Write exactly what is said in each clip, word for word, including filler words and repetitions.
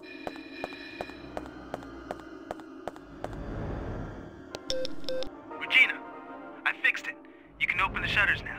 Regina, I fixed it. You can open the shutters now.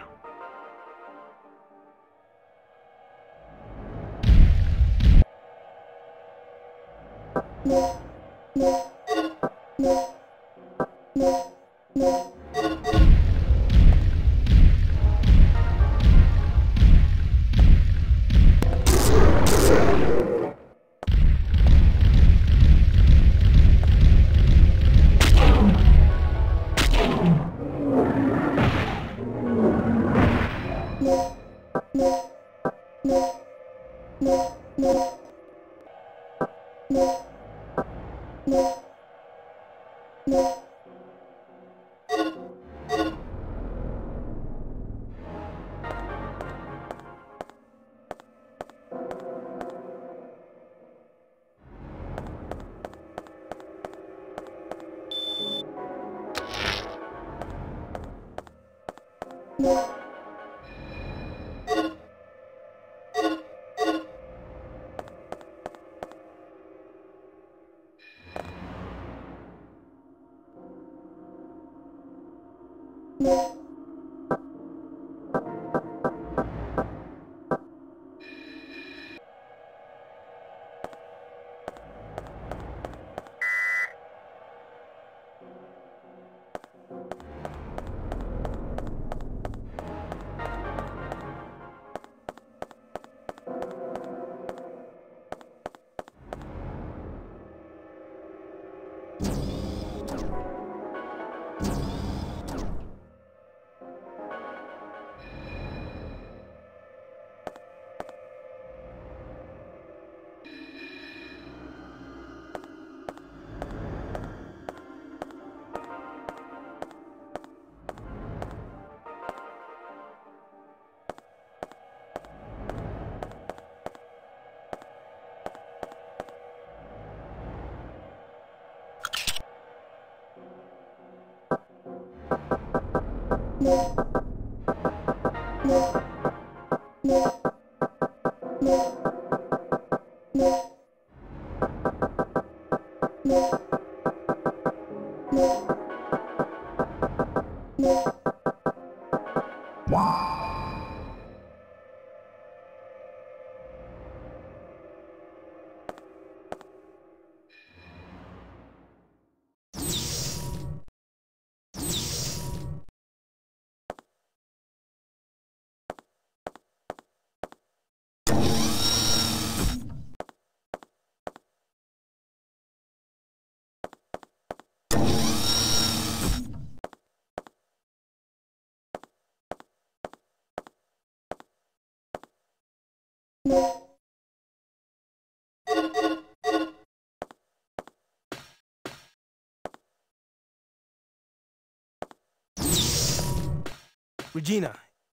Regina,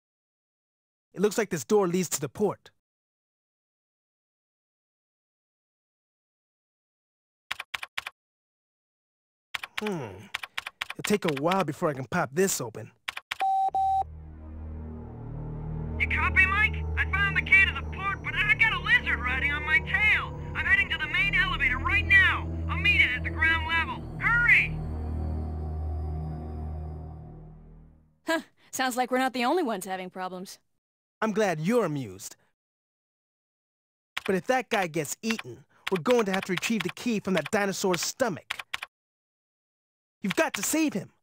it looks like this door leads to the port. Hmm. It'll take a while before I can pop this open. You copy, Mike? I found the key to the port, but I got a lizard riding on my tail. I'm heading to the main elevator right now. I'll meet it at the ground level. Hurry! Huh. Sounds like we're not the only ones having problems. I'm glad you're amused. But if that guy gets eaten, we're going to have to retrieve the key from that dinosaur's stomach. You've got to save him.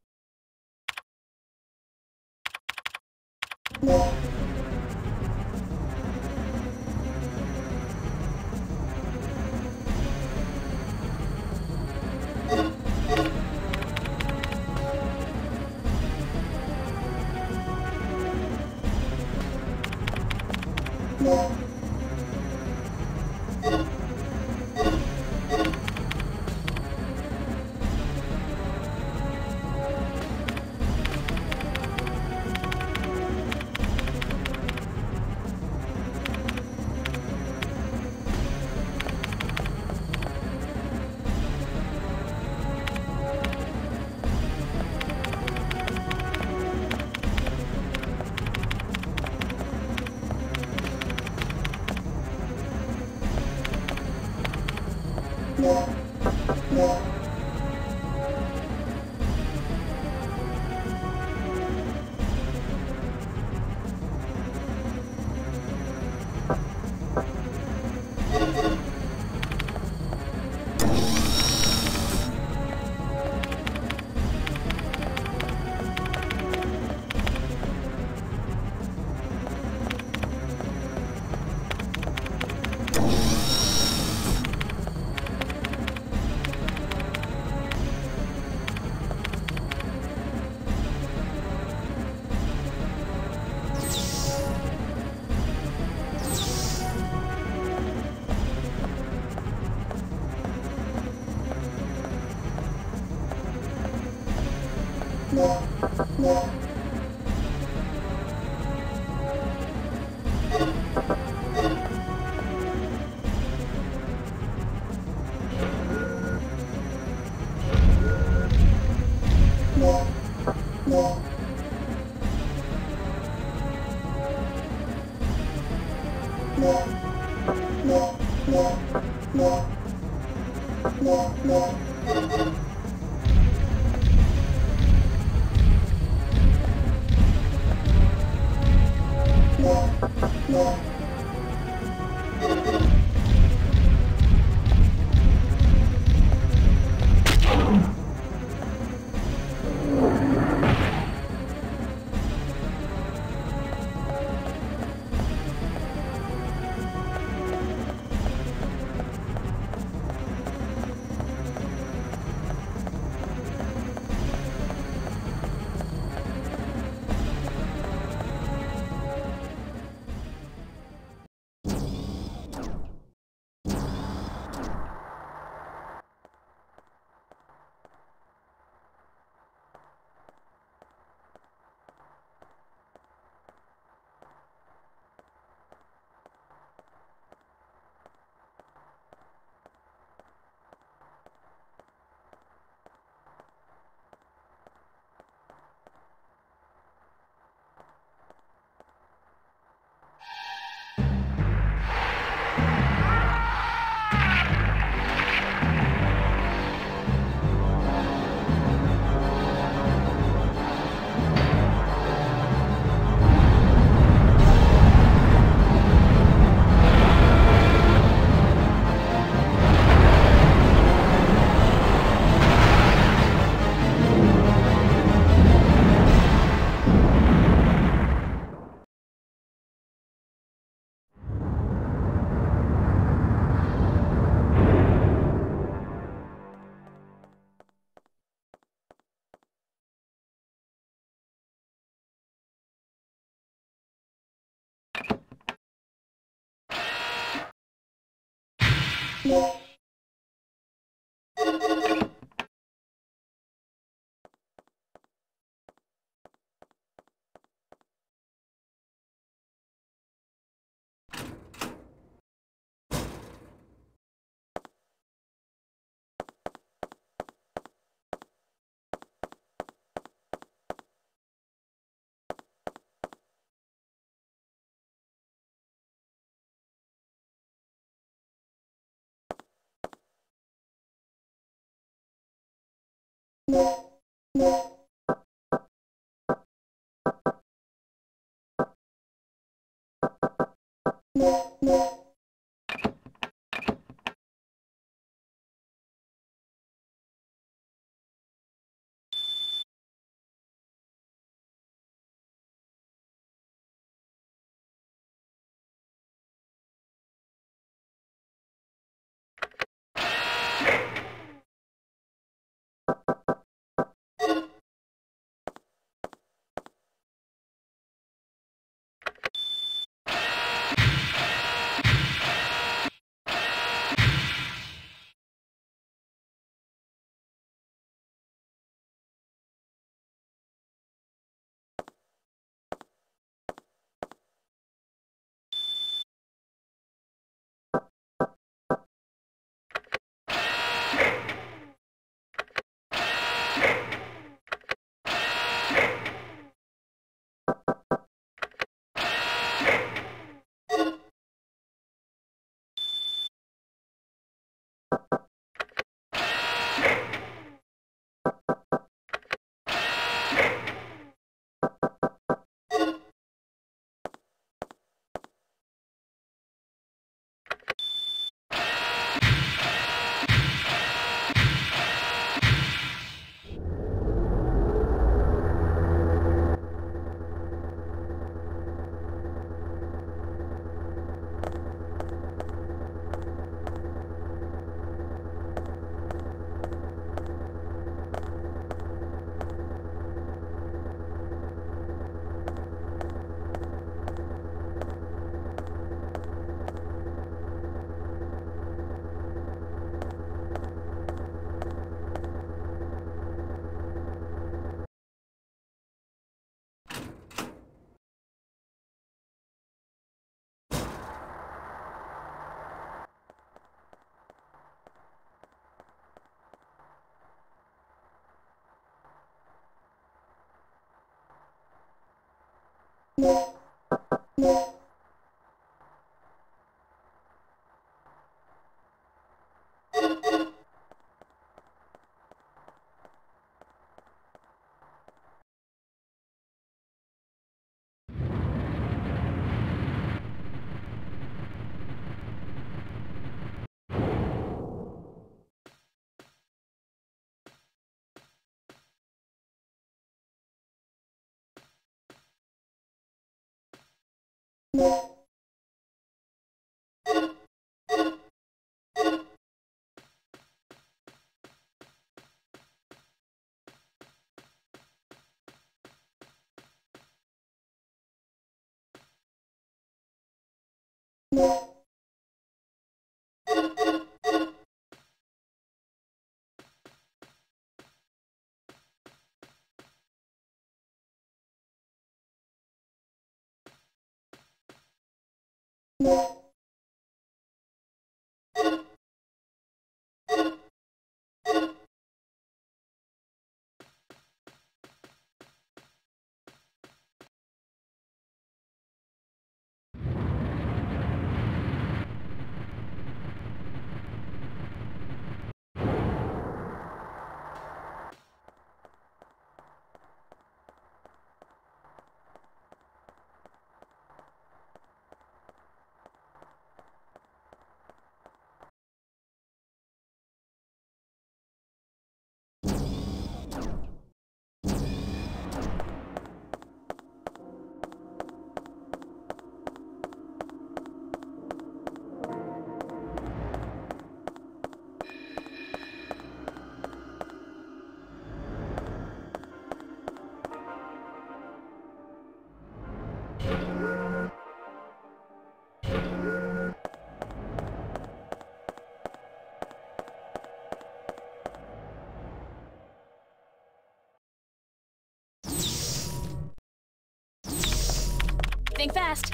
Think fast.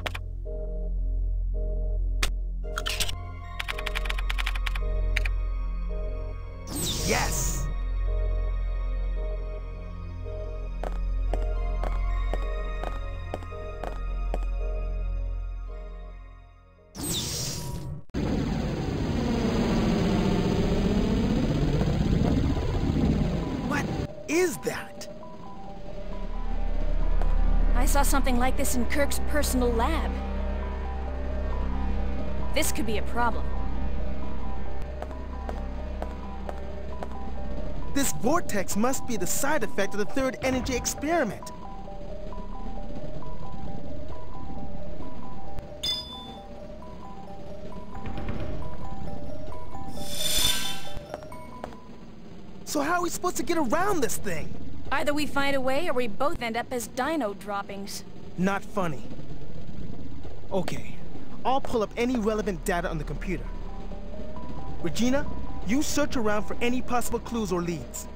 Yes! What is that? I saw something like this in Kirk's personal lab. This could be a problem. This vortex must be the side effect of the third energy experiment. So how are we supposed to get around this thing? Either we find a way or we both end up as dino droppings. Not funny. Okay, I'll pull up any relevant data on the computer. Regina, you search around for any possible clues or leads.